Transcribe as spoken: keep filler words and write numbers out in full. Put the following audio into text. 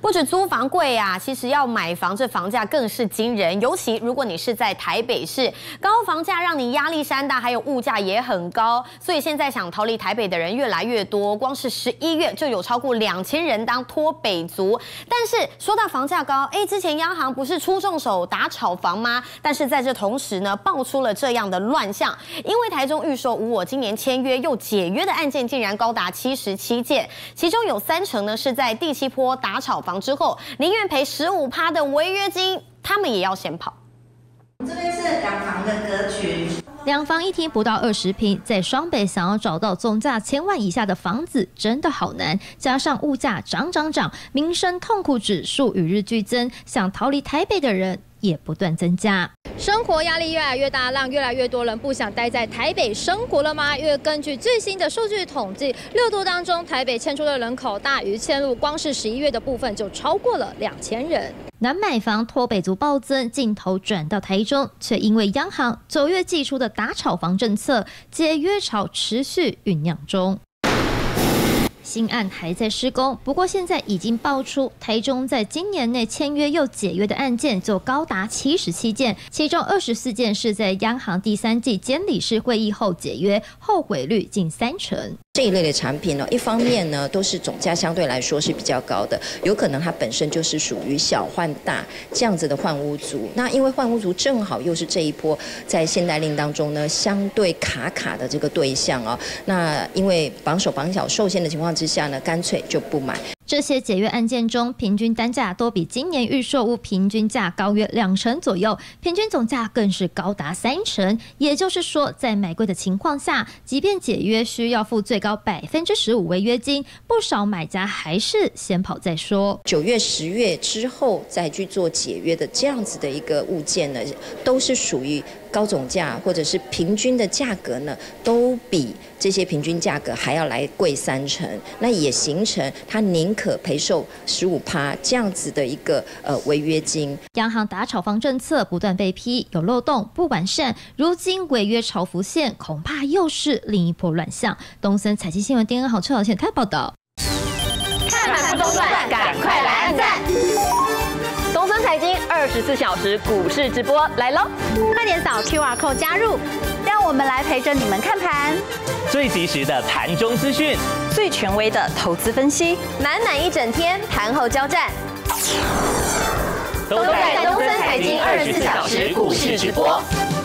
不止租房贵啊，其实要买房，这房价更是惊人。尤其如果你是在台北市，高房价让你压力山大，还有物价也很高，所以现在想逃离台北的人越来越多。光是十一月就有超过两千人当脱北族。但是说到房价高，哎，之前央行不是出重手打炒房吗？但是在这同时呢，爆出了这样的乱象，因为台中预售屋，我今年签约又解约的案件竟然高达七十七件，其中有三成呢是在第七波打炒房之后，宁愿赔十五趴的违约金，他们也要先跑。 这边是两房的格局。 两房一厅不到二十坪，在双北想要找到总价千万以下的房子真的好难，加上物价涨涨涨，民生痛苦指数与日俱增，想逃离台北的人也不断增加。生活压力越来越大，让越来越多人不想待在台北生活了吗？因为根据最新的数据统计，六都当中台北迁出的人口大于迁入，光是十一月的部分就超过了两千人。南买房脱北族暴增，镜头转到台中，却因为央行九月祭出的打炒房政策，解约潮持续酝酿中。新案还在施工，不过现在已经爆出台中在今年内签约又解约的案件就高达七十七件，其中二十四件是在央行第三季监理事会议后解约，后悔率近三成。 这一类的产品呢，一方面呢都是总价相对来说是比较高的，有可能它本身就是属于小换大这样子的换屋族。那因为换屋族正好又是这一波在限贷令当中呢相对卡卡的这个对象哦，那因为绑手绑脚受限的情况之下呢，干脆就不买。 这些解约案件中，平均单价都比今年预售屋平均价高约两成左右，平均总价更是高达三成。也就是说，在买贵的情况下，即便解约需要付最高百分之十五违约金，不少买家还是先跑再说。 九月、十月之后再去做解约的这样子的一个物件呢，都是属于高总价或者是平均的价格呢，都比这些平均价格还要来贵三成。那也形成他宁可赔售十五趴这样子的一个呃违约金。 央行打炒房政策不断被批有漏洞、不完善，如今违约潮浮现，恐怕又是另一波乱象。东森财经新闻电视好车小线台报道。 看盘不中断，赶快来按赞！东森财经二十四小时股市直播来喽！ 快点扫 Q R code 加入，让我们来陪着你们看盘。 最及时的盘中资讯， 最权威的投资分析， 满满一整天盘后交战， 都在东森财经二十四小时股市直播。